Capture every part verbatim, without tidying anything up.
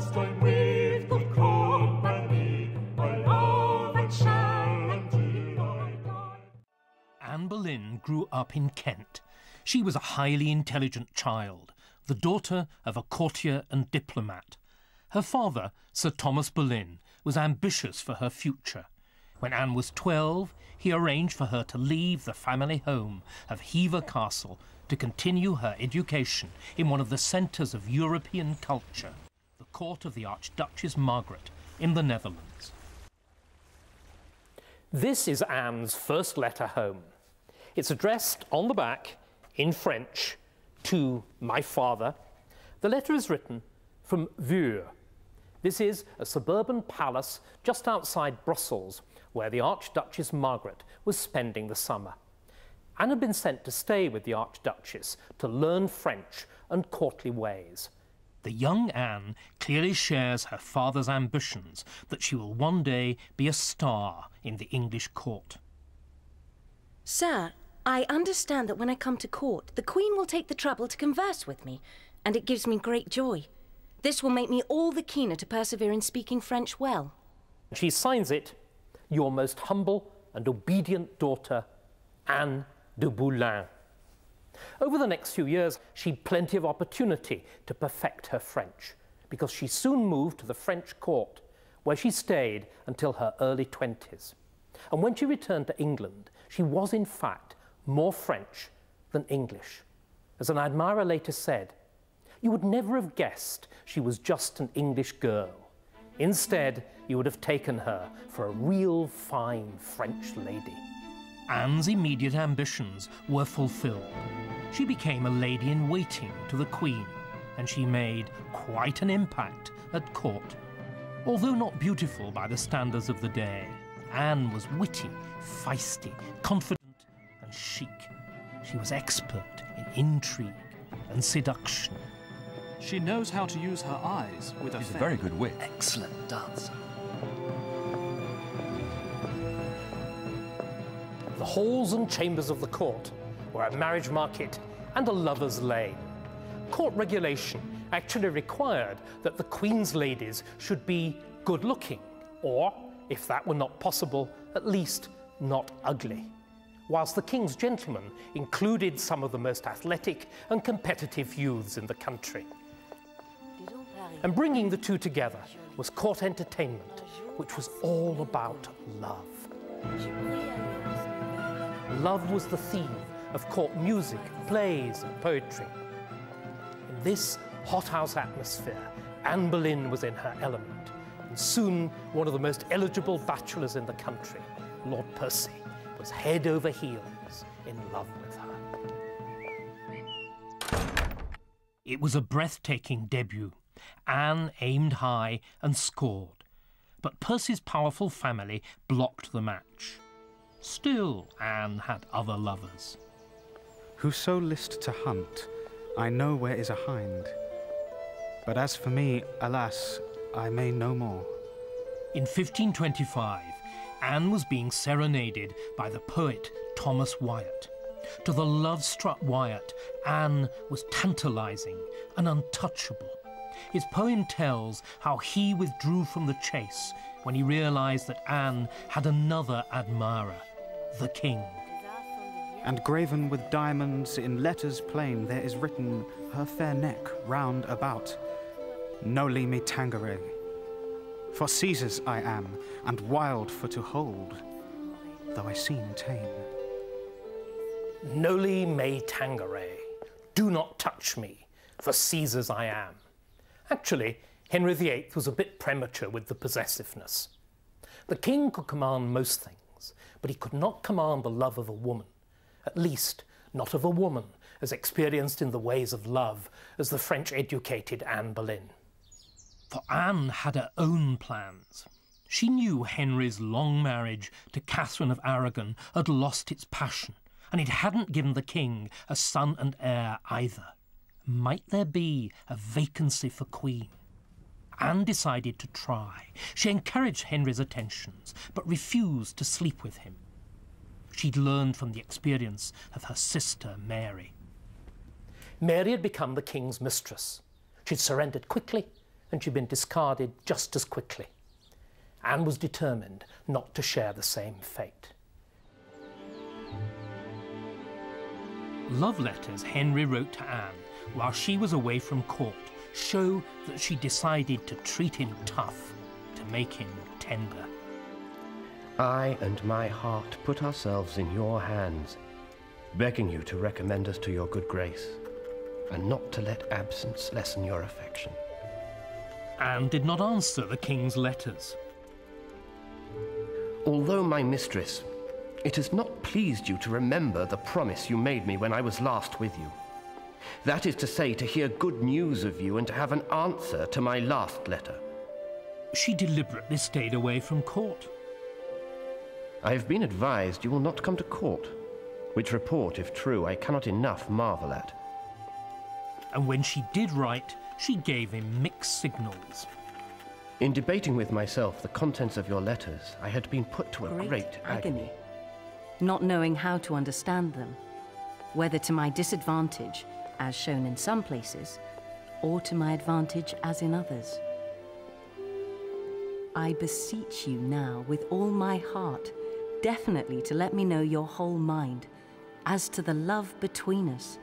must I'm with good company, I love and shall until I die. Anne Boleyn grew up in Kent. She was a highly intelligent child, the daughter of a courtier and diplomat. Her father, Sir Thomas Boleyn, was ambitious for her future. When Anne was twelve, he arranged for her to leave the family home of Hever Castle to continue her education in one of the centres of European culture, the court of the Archduchess Margaret in the Netherlands. This is Anne's first letter home. It's addressed on the back, in French, to my father. The letter is written from VIII. This is a suburban palace just outside Brussels, where the Archduchess Margaret was spending the summer. Anne had been sent to stay with the Archduchess to learn French and courtly ways. The young Anne clearly shares her father's ambitions that she will one day be a star in the English court. Sir, I understand that when I come to court, the Queen will take the trouble to converse with me, and it gives me great joy. This will make me all the keener to persevere in speaking French well. She signs it, your most humble and obedient daughter, Anne de Boleyn. Over the next few years, she had plenty of opportunity to perfect her French, because she soon moved to the French court, where she stayed until her early twenties. And when she returned to England, she was in fact more French than English. As an admirer later said, you would never have guessed she was just an English girl. Instead, you would have taken her for a real fine French lady. Anne's immediate ambitions were fulfilled. She became a lady-in-waiting to the Queen, and she made quite an impact at court. Although not beautiful by the standards of the day, Anne was witty, feisty, confident, and chic. She was expert in intrigue and seduction. She knows how to use her eyes with a She's a very good wit. Excellent dancer. The halls and chambers of the court were a marriage market and a lover's lane. Court regulation actually required that the Queen's ladies should be good-looking, or, if that were not possible, at least not ugly, whilst the King's gentlemen included some of the most athletic and competitive youths in the country. And bringing the two together was court entertainment, which was all about love. Love was the theme of court music, plays, and poetry. In this hothouse atmosphere, Anne Boleyn was in her element, and soon one of the most eligible bachelors in the country, Lord Percy, was head over heels in love with her. It was a breathtaking debut. Anne aimed high and scored, but Percy's powerful family blocked the match. Still, Anne had other lovers. Whoso list to hunt, I know where is a hind. But as for me, alas, I may no more. In fifteen twenty-five, Anne was being serenaded by the poet Thomas Wyatt. To the love-struck Wyatt, Anne was tantalizing and untouchable. His poem tells how he withdrew from the chase when he realized that Anne had another admirer, the king. And graven with diamonds in letters plain there is written her fair neck round about. Noli me tangere. For Caesar's I am, and wild for to hold, though I seem tame. Noli me tangere. Do not touch me, for Caesar's I am. Actually, Henry the Eighth was a bit premature with the possessiveness. The king could command most things, but he could not command the love of a woman, at least not of a woman as experienced in the ways of love as the French-educated Anne Boleyn. For Anne had her own plans. She knew Henry's long marriage to Catherine of Aragon had lost its passion, and it hadn't given the king a son and heir either. Might there be a vacancy for Queen? Anne decided to try. She encouraged Henry's attentions, but refused to sleep with him. She'd learned from the experience of her sister Mary. Mary had become the king's mistress. She'd surrendered quickly, and she'd been discarded just as quickly. Anne was determined not to share the same fate. Love letters Henry wrote to Anne while she was away from court show that she decided to treat him tough, to make him tender. I and my heart put ourselves in your hands, begging you to recommend us to your good grace, and not to let absence lessen your affection. Anne did not answer the king's letters. Although my mistress, it has not pleased you to remember the promise you made me when I was last with you. That is to say, to hear good news of you and to have an answer to my last letter. She deliberately stayed away from court. I have been advised you will not come to court, which report, if true, I cannot enough marvel at. And when she did write, she gave him mixed signals. In debating with myself the contents of your letters, I had been put to a Great, great agony. agony, not knowing how to understand them, whether to my disadvantage, as shown in some places, or to my advantage as in others. I beseech you now with all my heart, definitely to let me know your whole mind as to the love between us.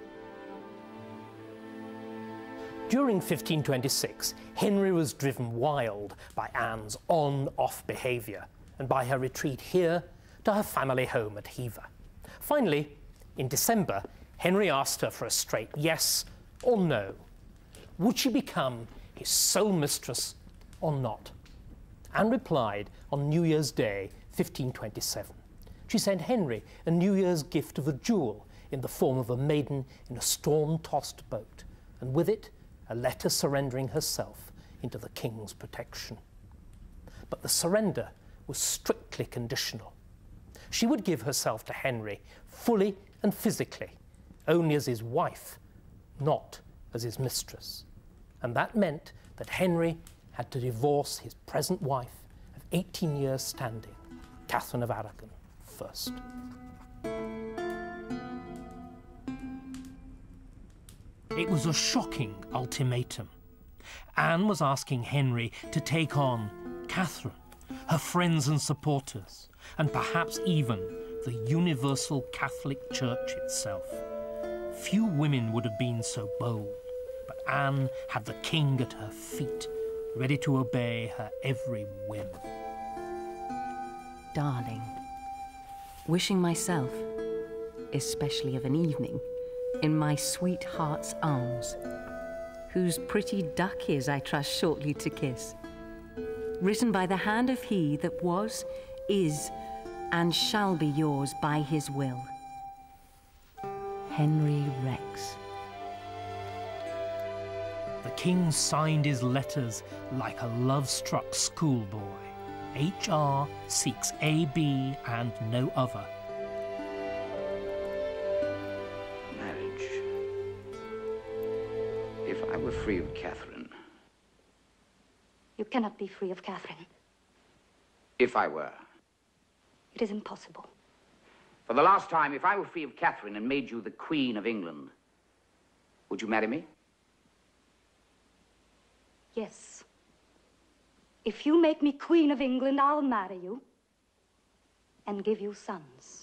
During fifteen twenty-six, Henry was driven wild by Anne's on-off behaviour and by her retreat here to her family home at Hever. Finally, in December, Henry asked her for a straight yes or no. Would she become his sole mistress or not? Anne replied on New Year's Day, fifteen twenty-seven. She sent Henry a New Year's gift of a jewel in the form of a maiden in a storm-tossed boat, and with it, a letter surrendering herself into the king's protection. But the surrender was strictly conditional. She would give herself to Henry fully and physically, only as his wife, not as his mistress. And that meant that Henry had to divorce his present wife of eighteen years standing, Catherine of Aragon, first. It was a shocking ultimatum. Anne was asking Henry to take on Catherine, her friends and supporters, and perhaps even the universal Catholic Church itself. Few women would have been so bold, but Anne had the king at her feet, ready to obey her every whim. Darling, wishing myself, especially of an evening, in my sweetheart's arms, whose pretty duck is, I trust, shortly to kiss, written by the hand of he that was, is, and shall be yours by his will. Henry Rex. The king signed his letters like a love-struck schoolboy. H R seeks A B and no other. Marriage. If I were free of Catherine. You cannot be free of Catherine. If I were. It is impossible. For the last time, if I were free of Catherine and made you the Queen of England, would you marry me? Yes. If you make me Queen of England, I'll marry you and give you sons.